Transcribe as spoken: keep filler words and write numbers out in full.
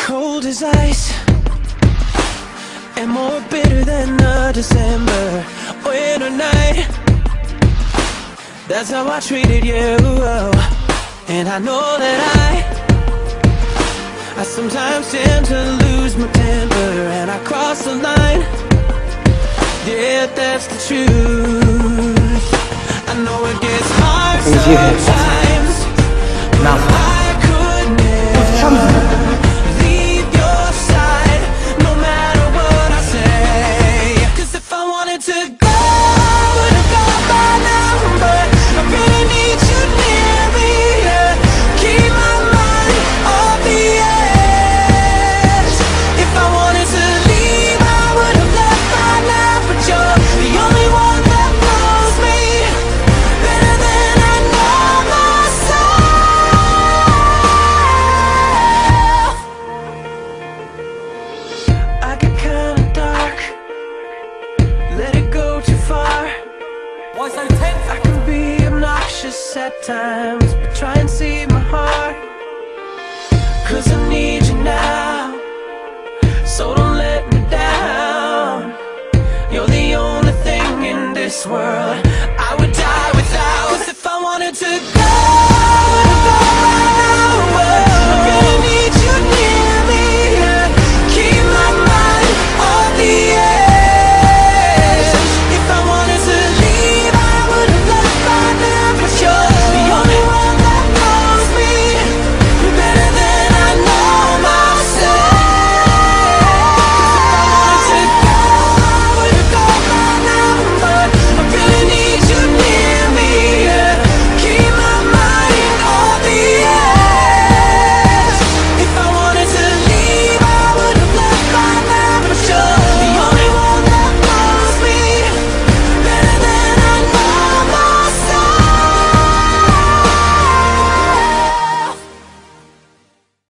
cold as ice and more bitter than the December winter night. That's how I treated you. And I know that I I sometimes tend to lose my temper, and I cross the line. Yeah, that's the truth. I know it gets hard sometimes. Now I could never leave your side, no matter what I say. 'Cause if I wanted to go, I would have gone by now. But I really need you near me, yeah. Keep my mind off the edge. If I wanted to leave, I would have left by now. But you're the only one that knows me better than I know myself. I get kinda dark, let it go too far. Why so tense? I can be obnoxious at times, but try and see my heart. 'Cause I need you now, so don't let me down. You're the only thing in this world